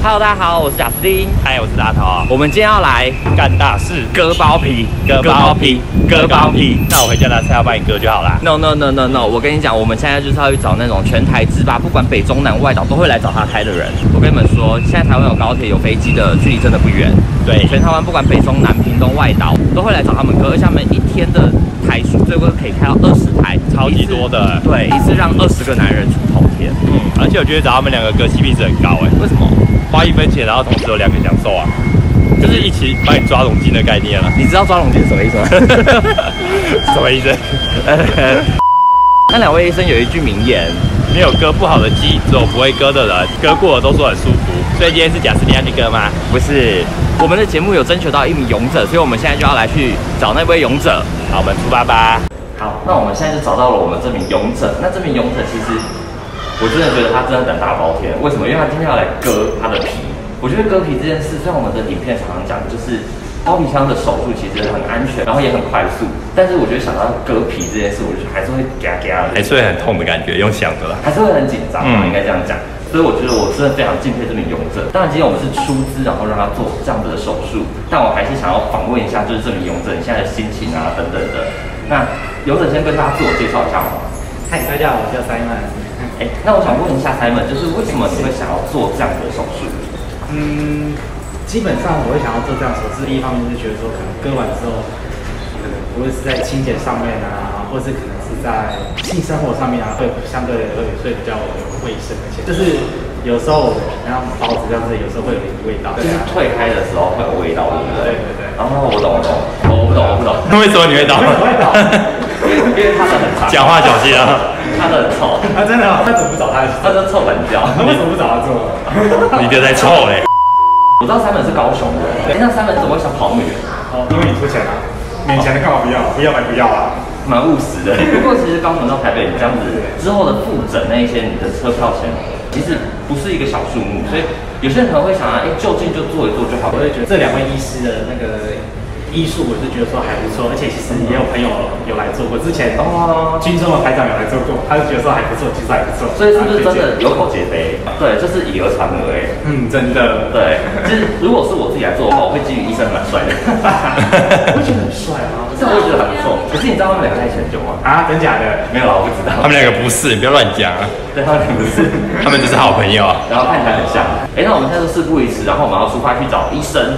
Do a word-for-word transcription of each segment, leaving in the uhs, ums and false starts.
Hello， 大家好，我是贾斯汀。 嗨，我是大头。 我们今天要来干大事， 割包皮， 割包皮， 割包皮。 那我回家拿菜刀帮你割就好啦。 No No No No No， 我跟你讲，我们现在就是要去找那种全台制霸，不管北中南外岛都会来找他开的人。我跟你们说，现在台湾有高铁有飞机的距离真的不远。 对， 全台湾不管北中南、屏东外岛都会来找他们割，而且他们一天的台数最多可以开到二十台， 超级多的。 对，一次让二十个男人出头天。 嗯，而且我觉得找他们两个割 C P 值很高哎。 为什么？ 花一分钱，然后同时有两个享受啊，就是一起帮你抓拢筋的概念了。 你知道抓拢筋是什么意思吗？ 什么意思？ 那两位医生有一句名言： 没有割不好的鸡，只有不会割的人。割过的都说很舒服。所以今天是贾斯汀要去割吗？ 不是，我们的节目有征求到一名勇者，所以我们现在就要来去找那位勇者。 好，我们出发吧。 好，那我们现在就找到了我们这名勇者。那这名勇者其实。我真的觉得他真的胆大包天，为什么？因为他今天要来割他的皮。我觉得割皮这件事，虽然我们的影片常常讲，就是包皮枪的手术其实很安全，然后也很快速，但是我觉得想到割皮这件事，我就还是会嘎嘎的， 还是会很痛的感觉，用想的啦， 还是会很紧张，嗯，应该这样讲。所以我觉得我真的非常敬佩这名勇者。当然，今天我们是出资，然后让他做这样子的手术，但我还是想要访问一下，就是这名勇者你现在的心情啊等等的。那勇者先跟大家自我介绍一下好吗？ 嗨，大家好，我叫 Simon。 哎，那我想问一下 Simon， 就是为什么你会想要做这样的手术？ 嗯，基本上我会想要做这样的手术，第一方面是觉得说，可能割完之后，可能不会是在清洁上面啊，或是可能是在性生活上面啊，会相对会会比较卫生，而且就是有时候然后包子这样子，有时候会有点味道， 就是退开的时候会有味道，对不对？ 对对对。 然后我懂我懂，我不懂我不懂， 为什么你会懂？ 为什么会懂？ 因为他的很长， 讲话小心啊。 他的很臭， 他真的，他怎么不找他？ 他就臭本教， 他为什么不找他做？ 你就在臭嘞。 我知道三本是高雄的，哎，那三本怎么会想跑那么远？ 哦，因为你出钱啊，免钱的干嘛不要？不要白不要啊。 蛮务实的。不过其实高雄到台北，你这样子之后的复诊那一些，你的车票钱其实不是一个小数目，所以有些人可能会想啊，哎，就近就做一做就好。 我会觉得这两位医师的那个医术，我是觉得说还不错，而且其实也有朋友有来做过，之前哦，军中的排长有来做过，他就觉得说还不错，其实还不错。 所以是不是真的有口皆碑？对，这是以讹传讹哎。 嗯，真的。 对，其实如果是我自己来做的话，我会基于医生蛮帅的。 我会觉得很帅啊， 这我也觉得还不错。可是你知道他们两个在一起很久吗？ 啊，真假的？ 没有啦，我不知道。 他们两个不是，你不要乱讲啊。 对，他们两个不是， 他们只是好朋友啊。 然后看起来很像。哎，那我们现在就事不宜迟，然后我们要出发去找医生。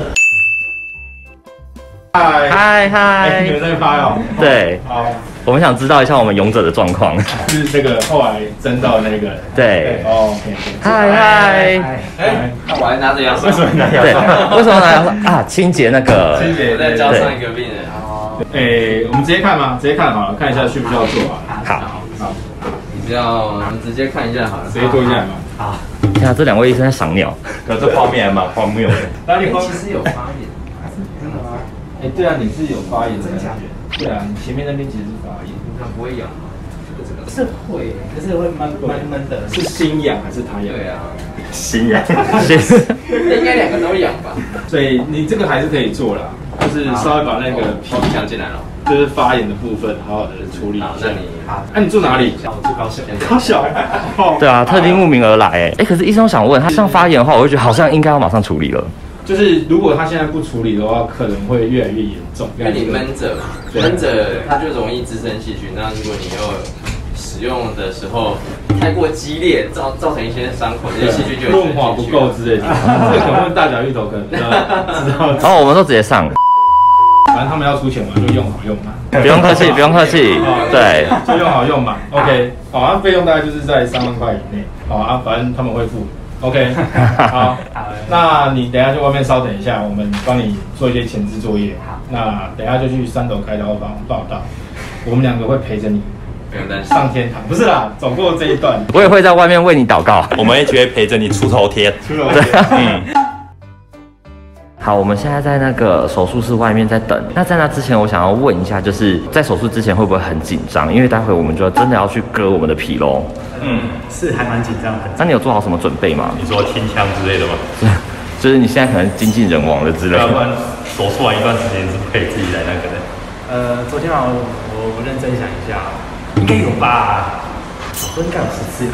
嗨嗨嗨， 你们在发哦？ 对， 好， 我们想知道一下我们勇者的状况。 是那个后来征到的那个。 对。 哦， 嗨嗨。 哎，那我还拿着牙刷。 为什么拿牙对， 刷？ 为什么拿牙刷啊？清洁那个。 清洁。 我在教上一个病人。哦。 诶，我们直接看吗？直接看好了，看一下需不需要做啊？ 好。 好。 你不要，我们直接看一下好了。 直接做一下嘛。好。 现在这两位医生在赏鸟， 可这画面还蛮荒谬的。 哪里其实有发炎。 真的吗？ 哎，对啊，你是有发炎的。 真假的？对啊，你前面那边其实是发炎。 那不会痒吗？这个这个。 是会，可是会闷闷闷的。是心痒还是他痒？ 对啊。 心痒。 应该两个都痒吧？ 所以你这个还是可以做啦，就是稍微把那个皮想进来了， 就是发炎的部分好好的处理。 好，那你好。 那你住哪里？我住高雄。高雄。 对啊，特地慕名而来哎哎，可是医生想问他像发炎的话，我就觉得好像应该要马上处理了。 就是如果他现在不处理的话，可能会越来越严重。 因为你闷着嘛，闷着它就容易滋生细菌。那如果你又使用的时候太过激烈，造造成一些伤口，这些细菌就润滑不够之类的。这个可能问大脚芋头可能知道知道。 然后我们都直接上。 反正他们要出钱嘛，就用好用满。 不用客气，不用客气。对， 就用好用满。OK， 好，那费用大概就是在三万块以内。好啊，反正他们会付。OK， 好，那你等一下去外面稍等一下，我们帮你做一些前置作业。好，那等一下就去三楼开刀房报到，我们两个会陪着你。 不用担心。 上天堂不是啦，走过这一段， 我也会在外面为你祷告。 我们一起会陪着你出头天。 出头天。 嗯。 好，我们现在在那个手术室外面在等。那在那之前，我想要问一下，就是在手术之前会不会很紧张？因为待会我们就真的要去割我们的皮喽。 嗯，是还蛮紧张的。 那你有做好什么准备吗？ 你说听枪之类的吗？ 就是你现在可能精尽人亡了之类的。 要不然手术完一段时间是不可以自己来那个的。 呃，昨天晚上我我认真想一下，应该有吧？我说应该有十次啦。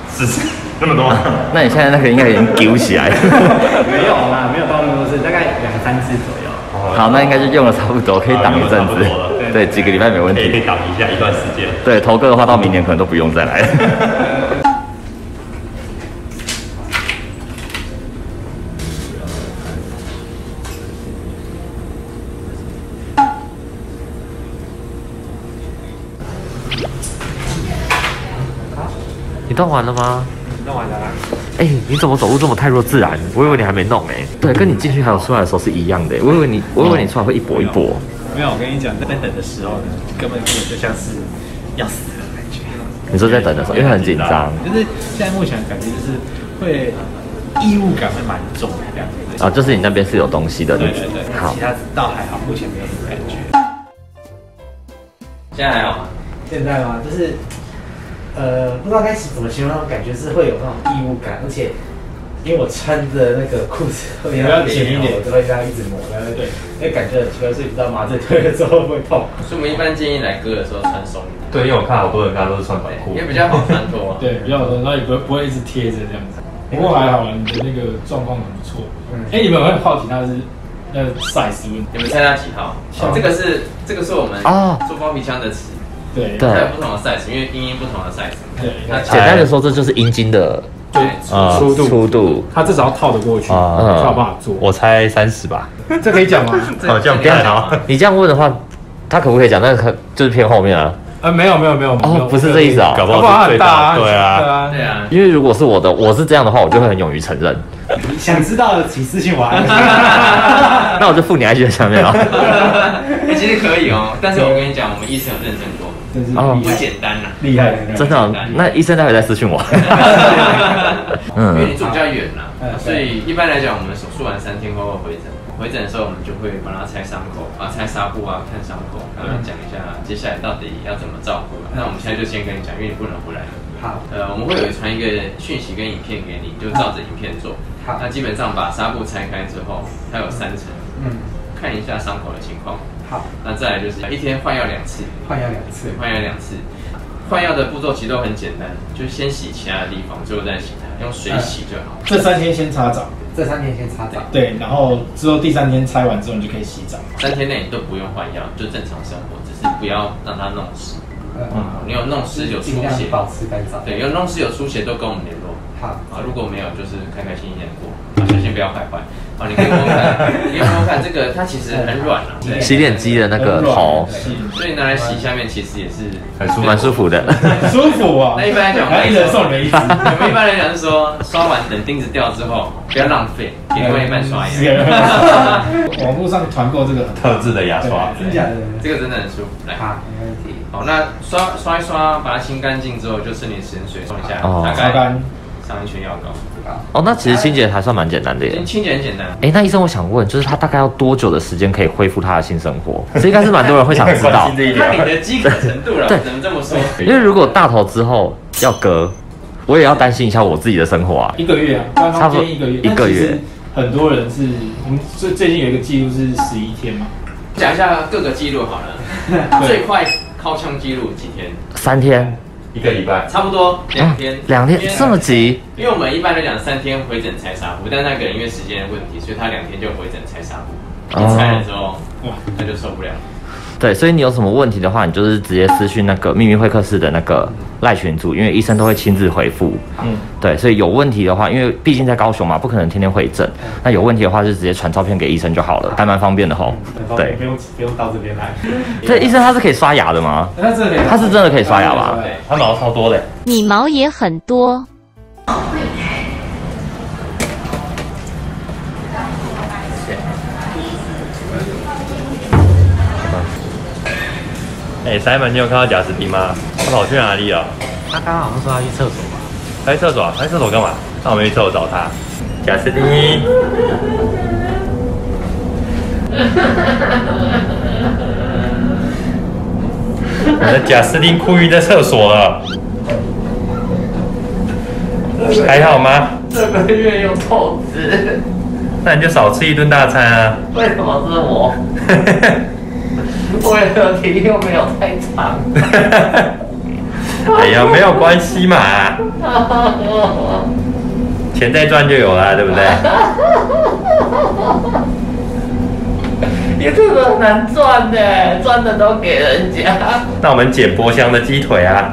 是那么多？ 那你现在那个应该已经丢起来了。 没有啦，没有到那么多次，大概两三次左右。 好，那应该就用了差不多，可以挡一阵子。对，几个礼拜没问题。 可以挡一下一段时间。 对，头哥的话到明年可能都不用再来了。 你弄完了吗？ 弄完了啦。 哎、欸，你怎么走路这么太弱自然？我以为你还没弄哎、欸。 对，跟你进去还有出来的时候是一样的。我以为你，我以为你出来会一跛一跛。 没有，我跟你讲，在等的时候呢，根本根本就像是要死的感觉。 你说在等的时候，因为很紧张。 就是现在目前感觉就是会异物感会蛮重的这样子。 啊，就是你那边是有东西的， 对对对。 好， 其他倒还好，目前没有什么感觉。 现在还好吗？ 现在吗？就是。呃，不知道该怎么形容那种感觉，是会有那种异物感，而且因为我穿的那个裤子会比较紧一点，我就会这样一直磨，然后对，因为感觉很奇怪，所以不知道麻醉推了之后会不会痛。 所以我们一般建议来割的时候穿松一点。 对，因为我看好多人刚刚都是穿短裤， 因为比较好穿脱。 对，比较好穿，然后也不会不会一直贴着这样子。不过还好啦，你的那个状况很不错。嗯，哎、欸，你们会好奇他是那个 size 问题？ 你们猜他几号？哦、这个是这个是我们做包皮枪的尺。 对， 它有不同的 size， 因为阴阴不同的 size。 对， 简单的说，这就是阴茎的对粗度， 粗度， 它至少要套得过去，才有办法做。 我猜三十吧， 这可以讲吗？ 哦，这样不太好。 你这样问的话，他可不可以讲？那个就是偏后面啊。 呃，没有没有没有， 哦，不是这意思啊， 搞不好是最大，对啊， 对啊， 对啊。 因为如果是我的，我是这样的话，我就会很勇于承认。 想知道的请私信我。 那我就附你 I G 在下面啊。 其实可以哦，但是我跟你讲，我们医生有认真过。 哦， 不简单呐， 厉害， 真的。那医生待会再私讯我。 嗯，因为你住比较远啦，所以一般来讲，我们手术完三天后会回诊。回诊的时候，我们就会帮他拆伤口啊，拆纱布啊，看伤口，然后讲一下接下来到底要怎么照顾。那我们现在就先跟你讲，因为你不能不来。 好， 呃，我们会有传一个讯息跟影片给你，就照着影片做。好，那基本上把纱布拆开之后，它有三层，嗯，看一下伤口的情况。好，那再来就是一天换药两次， 换药两次， 换药两次。换药的步骤其实都很简单，就先洗其他的地方，最后再洗它，用水洗就好。 这三天先擦澡， 这三天先擦澡。 对，然后之后第三天拆完之后你就可以洗澡。 三天内你都不用换药，就正常生活，只是不要让它弄湿。嗯，你有弄湿有出血， 保持干燥。 对，有弄湿有出血都跟我们联络。好，啊，如果没有就是开开心心的过，啊，小心不要坏坏。哦，你可以摸摸看，你可以摸摸看，这个它其实很软啊， 洗脸机的那个头， 所以拿来洗下面其实也是很舒蛮舒服的， 很舒服啊。 那一般来讲， 还一人送你们一支。 我们一般来讲是说，刷完等钉子掉之后，不要浪费，给另外一半刷牙。 网络上团购这个特制的牙刷， 真假的？ 这个真的很舒服。来， 好，没问题。 好，那刷刷一刷，把它清干净之后，就剩点食水冲一下，大概上一圈药膏。 哦，那其实清洁还算蛮简单的耶。 清洁很简单。 哎，那医生，我想问，就是他大概要多久的时间可以恢复他的性生活？这应该是蛮多人会想知道。 看你的饥渴程度了，只能这么说。 因为如果大头之后要割，我也要担心一下我自己的生活啊。 一个月啊，官方建议一个月。 一个月。 很多人是，我们最最近有一个记录是十一天嘛。 讲一下各个记录好了。最快靠枪记录几天？ 三天。 一个礼拜， 差不多两天， 两天这么急？ 因为我们一般来讲三天回诊拆纱布，但那个人因为时间的问题，所以他两天就回诊拆纱布。你拆了之后，哇，他就受不了。 对，所以你有什么问题的话，你就是直接私讯那个秘密会客室的那个赖群组，因为医生都会亲自回复。嗯，对，所以有问题的话，因为毕竟在高雄嘛，不可能天天会诊。那有问题的话，就直接传照片给医生就好了，还蛮方便的吼。 对，不用不用到这边来。 所以医生他是可以刷牙的吗？ 他是他是真的可以刷牙吧？ 对， 他毛超多的。 你毛也很多。 哎、欸、，Simon， 你有看到贾斯汀吗？他跑去哪里了？ 他刚刚好像说他去厕所吧？ 他去厕所啊？他去厕所干嘛？那我们去厕所找他。贾斯汀，我的贾斯汀哭晕在厕所了，还好吗？ 这个月又透支， 那你就少吃一顿大餐啊。 为什么是我？我的题又没有太长。 哎呀，没有关系嘛，钱再赚就有了，对不对？ 也真的很难赚的，赚的都给人家。 那我们捡波香的鸡腿啊。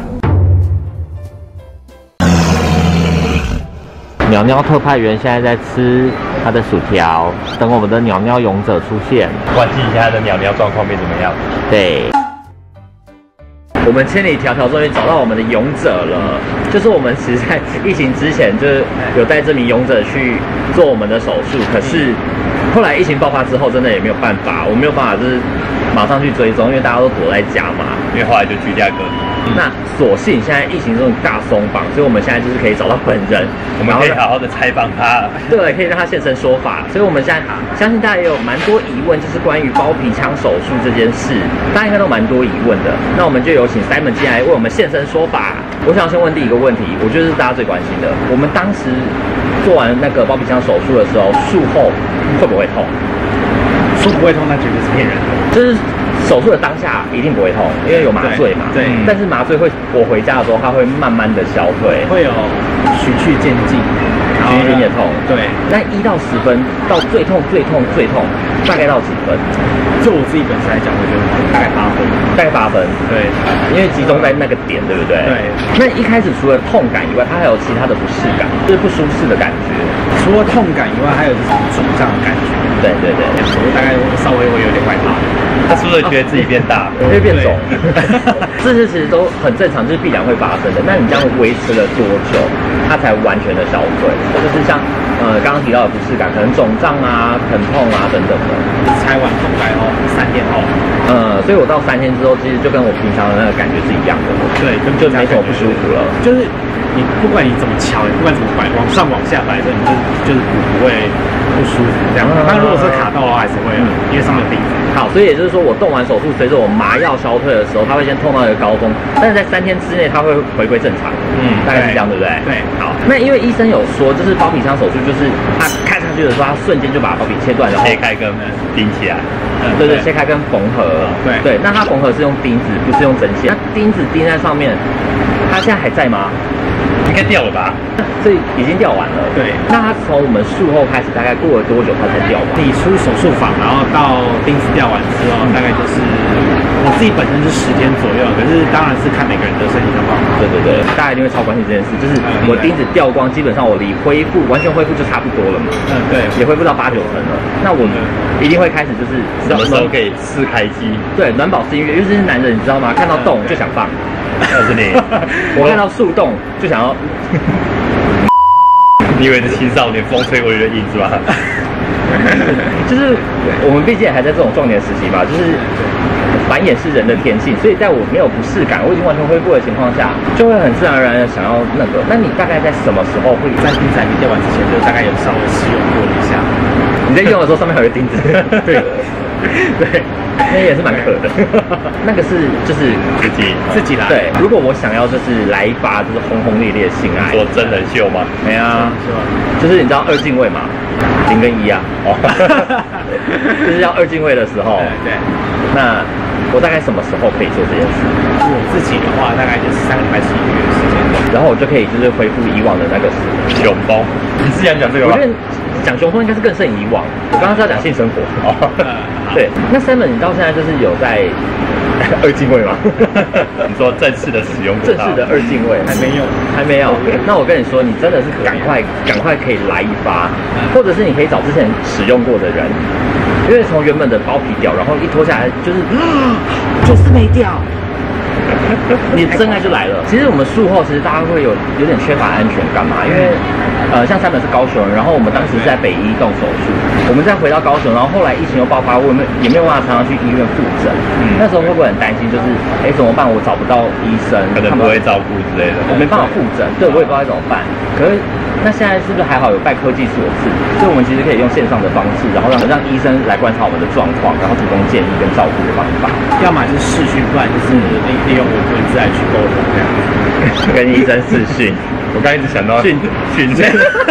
鸟鸟特派员现在在吃他的薯条，等我们的鸟鸟勇者出现。 关心一下他的鸟鸟状况变怎么样？ 对。我们千里迢迢终于找到我们的勇者了，就是我们其实在疫情之前就是有带这名勇者去做我们的手术，可是后来疫情爆发之后，真的也没有办法，我没有办法就是马上去追踪，因为大家都躲在家嘛， 因为后来就居家隔离。 那所幸现在疫情终于大松绑，所以我们现在就是可以找到本人， 我们可以好好的采访他， 对，可以让他现身说法。所以我们现在相信大家也有蛮多疑问，就是关于包皮腔手术这件事，大家应该都蛮多疑问的。那我们就有请 Simon 进来为我们现身说法。我想先问第一个问题，我觉得是大家最关心的，我们当时做完那个包皮腔手术的时候，术后会不会痛？ 说不会痛，那绝对是骗人的。 就是手术的当下一定不会痛，因为有麻醉嘛。 对。对但是麻醉会，我回家的时候它会慢慢的消退， 会有循序渐进， 循序渐进的痛。 对。 那一到十分到最痛最痛最痛，大概到几分？ 就我自己本身来讲，我觉得大概八分。 大概八分。对。因为集中在那个点，对不对？ 对。 那一开始除了痛感以外，它还有其他的不适感，就是不舒适的感觉。 除了痛感以外，还有就是肿胀的感觉。 对对对。 我大概稍微会有点害怕。 他是不是觉得自己变大， 因为变肿？这些其实都很正常，就是必然会发生的。那你这样维持了多久，它才完全的消退？就是像呃刚刚提到的不适感，可能肿胀啊、疼痛啊等等的。 拆完痛感后三天后， 呃，所以我到三天之后，其实就跟我平常的那个感觉是一样的。 对，跟就没什么不舒服了。就是你不管你怎么敲，不管怎么摆，往上往下摆，你就就是不会不舒服这样。但如果是卡到的话，还是会，因为上面有钉子。 好，所以也就是说，我动完手术，随着我麻药消退的时候，它会先痛到一个高峰，但是在三天之内，它会回归正常。嗯，大概是这样，对不对？ 对。 好，那因为医生有说，就是包皮腔手术，就是他看上去的时候，他瞬间就把包皮切断，然后切开跟钉起来。 嗯，对对，切开跟缝合。对对，那它缝合是用钉子，不是用针线。那钉子钉在上面，它现在还在吗？ 应该掉了吧？ 所以已经掉完了。 对。 那它从我们术后开始，大概过了多久它才掉完？ 你出手术房，然后到钉子掉完之后，大概就是我自己本身是十天左右，可是当然是看每个人的身体状况。 对对对，大家一定会超关心这件事，就是我钉子掉光，基本上我离恢复完全恢复就差不多了嘛。 嗯，对， 也恢复到八九成了。那我一定会开始就是什么时候可以试开机？ 对，暖宝试音乐，因为这是男人，你知道吗？看到洞就想放。 那是你， 我看到树洞就想要。 你以为是青少年风吹过去的影子吗？ 就是我们毕竟还在这种壮年时期嘛，就是繁衍是人的天性，所以在我没有不适感，我已经完全恢复的情况下，就会很自然而然的想要那个。那你大概在什么时候会在钉子还没掉完之前，就大概有稍微试用过一下？ 你在用的时候上面还有个钉子，对。对，那也是蛮可的。那个是就是自己自己来。 对，如果我想要就是来一发就是轰轰烈烈性爱， 做真人秀吗？ 没啊，就是你知道二进位嘛，零跟一啊，哦，就是要二进位的时候。 对。 那我大概什么时候可以做这件事？ 我自己的话，大概就是三个礼拜十一个月的时间， 然后我就可以就是恢复以往的那个雄风。你是想讲这个吗？ 我觉得讲雄风应该是更胜以往。我刚刚是要讲性生活。哦。对，那 Simon 你到现在就是有在二进位吗？ 你说正式的使用过？ 正式的二进位还没有， 还没有。那我跟你说，你真的是赶快赶快可以来一发，或者是你可以找之前使用过的人，因为从原本的包皮掉，然后一脱下来就是就是没掉。你的真爱就来了。其实我们术后，其实大家会有有点缺乏安全感嘛，因为呃，像Simon是高雄人，然后我们当时是在北医动手术，我们再回到高雄，然后后来疫情又爆发，我们也没有办法常常去医院复诊。嗯、那时候会不会很担心？就是哎怎么办？我找不到医生， 可能不会照顾之类的， 我没办法复诊，对我也不知道该怎么办。可是那现在是不是还好有拜科技所赐，所以我们其实可以用线上的方式，然后让让医生来观察我们的状况，然后提供建议跟照顾的方法。 要么是视讯，不然就是利利用文字来去沟通这样子， 跟医生视讯。 我刚一直想到训训练。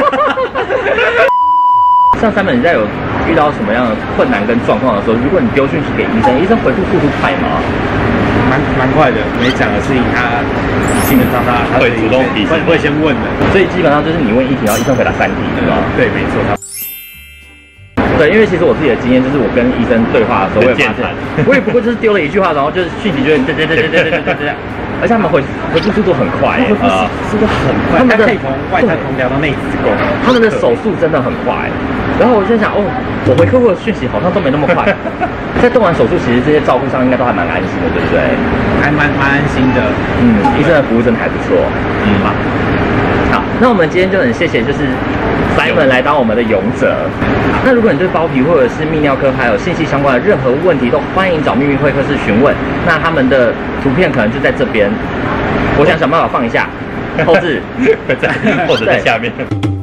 像Simon，你在有遇到什么样的困难跟状况的时候，如果你丢讯息给医生，医生回复速度快吗？ 蛮蛮蛮快的，没讲的事情他基本上他他会主动提醒， 会先问的， 所以基本上就是你问一题，然后医生回答三题，是吧？ 对，没错。 对，因为其实我自己的经验就是，我跟医生对话的时候，我也发现，我也不过就是丢了一句话，然后就是讯息就会对对对对对对对对对，而且他们回回复速度很快，回复速度很快，他们可以从外太空聊到内子宫，他们的手速真的很快。然后我就想，哦，我回客户的讯息好像都没那么快。在动完手术，其实这些照顾上应该都还蛮安心的，对不对？ 还蛮蛮安心的。 嗯，医生的服务真的还不错。嗯，好。好，那我们今天就很谢谢，就是 Simon 来当我们的勇者。那如果你对包皮或者是泌尿科还有信息相关的任何问题，都欢迎找秘密会客室询问。那他们的图片可能就在这边，我想想办法放一下，后置在或者在下面。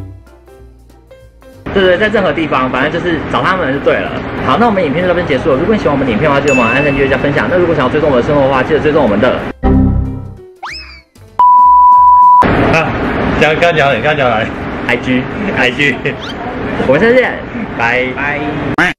对对，在任何地方，反正就是找他们就对了。好，那我们影片就到这边结束了。如果你喜欢我们的影片的话，记得帮我按赞、订阅、加分享。那如果想要追踪我的生活的话，记得追踪我们的。 啊，讲刚讲你刚讲来 I G I G， 我们下次见，拜拜。